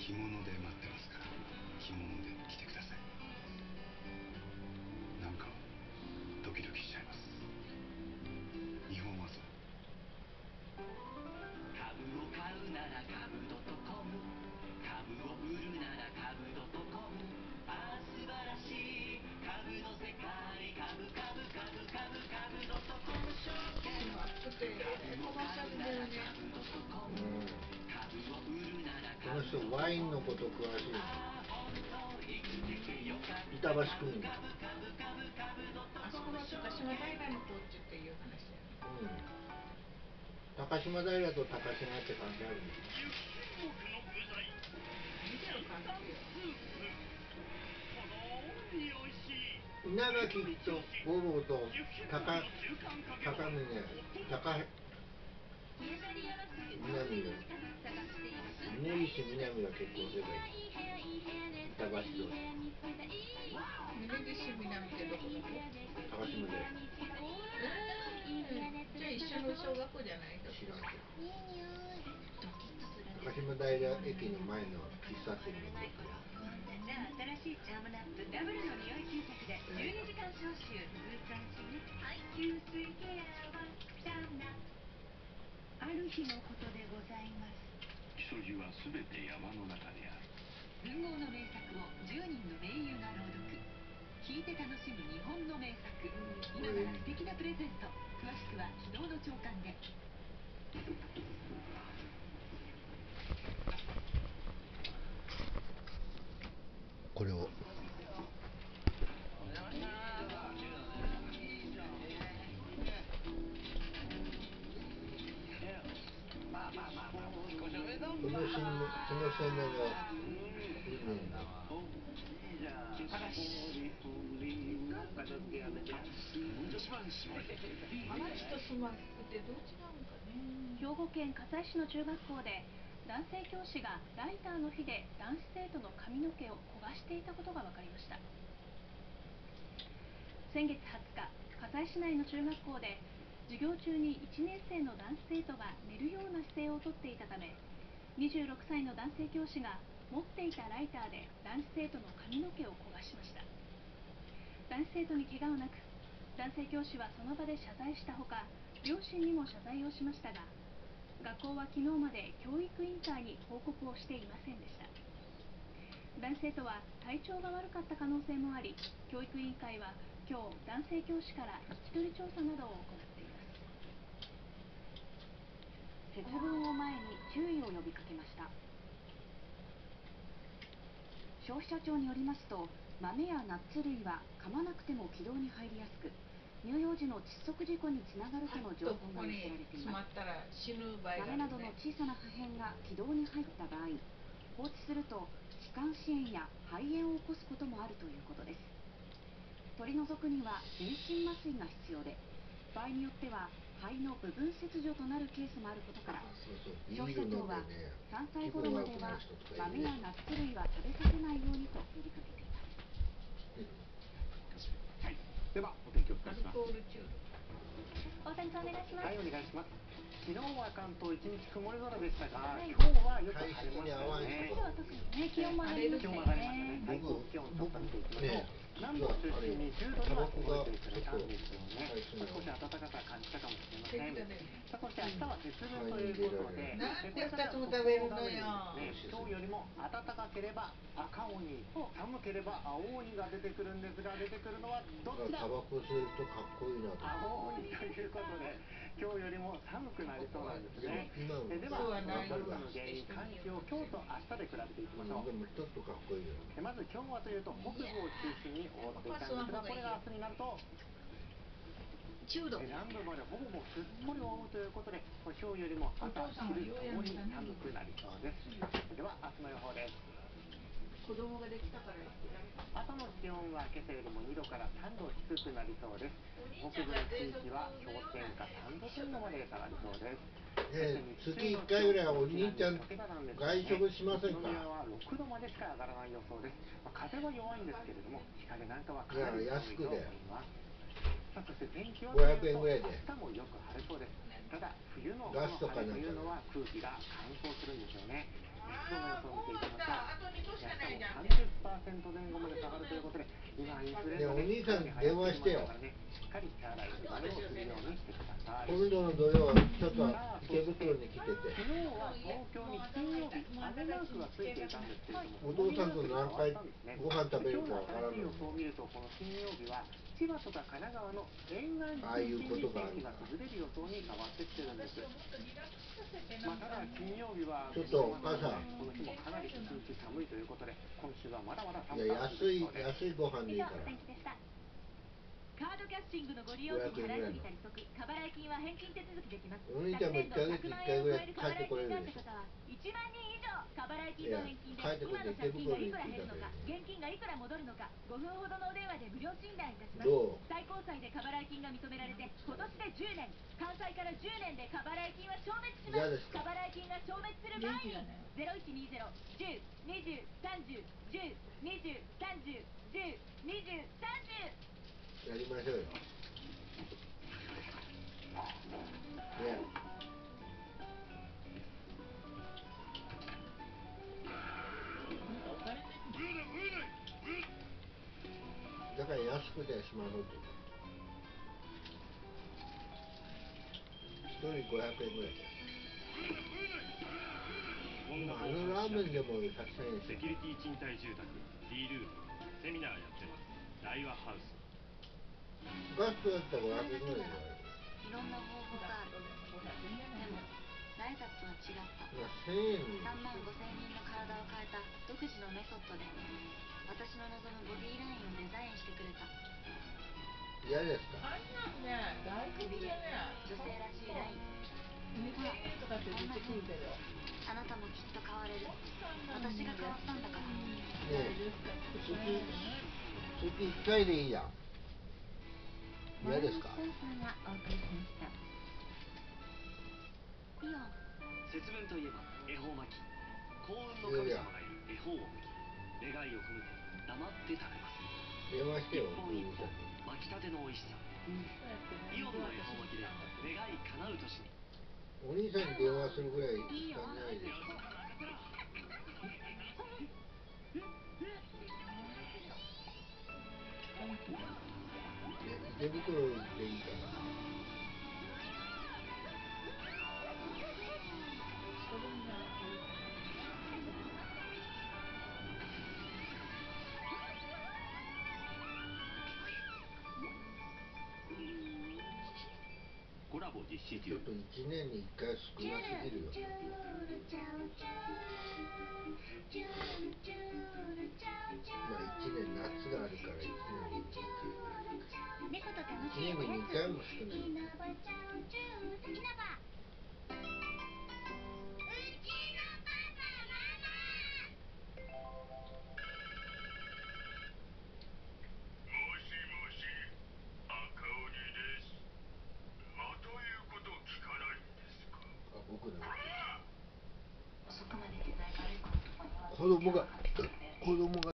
着物で待ってますから、着物で来てください。なんかドキドキしちゃいます。日本はそう。 株を買うなら株.com、株を売るなら株.com、ああ素晴らしい株の世界、株株株株株.com証券、株を買うなら株.com、株を売るならこの人ワインのこと詳しい。板橋区民。 あそこの高島平の子っていう話やね。 高島平と高島って関係あるんですか？ 見てる関係よ。 稲垣と五郎と高峰南が根岸南が結婚すればいい。板橋と峯岸南ってどこの子？ 高島平。 じゃあ一緒の小学校じゃないの？ 知らんけど。高島平駅の前の喫茶店の向こう。 じゃあ新しいチャームナップダブルの匂い吸着で12時間消臭。はい、吸水ケアはチャームナップ。ある日のことでございます。 木曽路はすべて山の中である。 文豪の名作を10人の名優が朗読。聞いて楽しむ日本の名作。今なら素敵なプレゼント。詳しくは昨日の朝刊で。 これをこの鮮明が兵庫県加西市の中学校で男性教師がライターの火で男子生徒の髪の毛を焦がしていたことが分かりました。先月20日、加西市内の中学校で授業中に1年生の男子生徒が寝るような姿勢をとっていたため、26歳の男性教師が持っていたライターで男子生徒の髪の毛を焦がしました。男子生徒に怪我はなく、男性教師はその場で謝罪したほか、両親にも謝罪をしましたが、学校は昨日まで教育委員会に報告をしていませんでした。男子生徒は体調が悪かった可能性もあり、教育委員会は今日男性教師から聞き取り調査などを行っています。節分を前に注意を呼びかけました。消費者庁によりますと、豆やナッツ類は噛まなくても気道に入りやすく、乳幼児の窒息事故につながるとの情報が寄せられています。豆などの小さな破片が気道に入った場合、放置すると気管支炎や肺炎を起こすこともあるということです。取り除くには全身麻酔が必要で、場合によっては肺の部分切除となるケースもあることから、消費者庁は3歳頃までは豆やナッツ類は食べさせないようにと呼びかけています。 はい、ではお天気をお伝えします。 大谷さんお願いします。 はい、お願いします。昨日は関東一日曇り空でしたが、今日はよく晴れましたね。 今日は特にね、気温も上がりましたよね。 最高気温ちょっと見ていきましょう。南部を中心に10度には届いてくれたんですよね。少し暖かさ感じたかもしれません。さあ、そして明日は節分ということで、 なんで2つも食べるのよ。 今日よりも暖かければ赤鬼、寒ければ青鬼が出てくるんですが、出てくるのはどっちだ？ タバコ吸うとかっこいいなと。 青鬼ということで、今日よりも寒くなりそうなんですね。では、寒の原因、寒気を今日と明日で比べていきましょう。 でもちょっとかっこいいよ。 まず今日はというと北部を中心に覆っていたんですが、これが明日になると 10度。 南部までほぼすっぽり覆うということで、今日よりも朝昼ともに寒くなりそうです。では明日の予報です。 子供ができたから朝の気温は今朝よりも2度から3度低くなりそうです。北部の地域は氷点下3度前後まで下がりそうです。 月1回ぐらいお兄ちゃん外食しませんか？ 宇都宮は6度までしか上がらない予想です。風は弱いんですけれども、日陰なんかはかなり寒いと思います。 そして天気は 500円ぐらいで明日もよく晴れそうです。ただ冬のこのガスとか晴れなんかというのは空気が乾燥するんですよね。湿度の予想を見ていきましょう。 あと2個しかないじゃん。 明日も 30% 前後まで下がるということで、今インフルエンザねお兄さんに電話してよ。 しっかり手洗い、うがいをするようにしてください。 今度の土曜ちょっと池袋に来てて、 昨日は東京に金曜日、雨マークがついていたんですけれども、 お父さんと何回ご飯食べるかわからんのに今日の新しい予想を見ると、この金曜日は千葉とか神奈川の沿岸ああいう中心ことがあるに天気が崩れる予想に変わってきてるんです。まあ、ただ金曜日はちょっとお母さんこの日もかなり一日寒いということで、今週はまだまだ寒いやさが続きそうです。 安いご飯でいいから。 以上お天気でした。カードキャッシングのご利用時払いすぎたり即過払い金は返金手続きできます。 お兄ちゃんも1ヶ月1回ぐらい帰ってこれるでしょ。 方は1万人以上過払い金の返金でいや帰ってこ今いのって借金がいくら減るのか、 池袋に現金がいくら戻るのか、5分ほどのお電話で無料診断いたします。 どう最高裁で過払い金が認められて今年で10年、関西から10年で過払い金は消滅します。 嫌ですか過払い金が消滅する前に0120-10-20-30-10-20-30-10-20-30 やりましょうよ。ね。だから安くてスマホとか1人500円ぐらいで、あのラーメンでも100円セキュリティ賃貸住宅 D ルームセミナーやってます。大和ハウス。 ガストだったら500円ぐらいだよ。 いろんな方法がある。でもライザップは違った。 1000円に 3万5千人の体を変えた独自のメソッドで私の望むボディラインをデザインしてくれた。 嫌ですか。 あんなんね、外くびれ、 国でね、 女性らしいライン。 見てとかって出てくるけど。 あなたもきっと変われる。私が変わったんだから。 ねえ、月1回でいいやん。嫌ですか。 イオン。 節分といえば恵方巻き。幸運の神様がいる恵方を向き、願いを込めて黙って食べます。 電話してよ。 一本一本巻きたての美味しさ。イオンの恵方巻きで願い叶う年に。 お兄さんに電話するぐらい時間ないですか。池袋でいいから。 コラボ実施中。 ちょっと1年に1回少なすぎるよ。まあ1年夏があるから1年に1回。 猫と楽しい 1年に2回も少ない。僕の子供が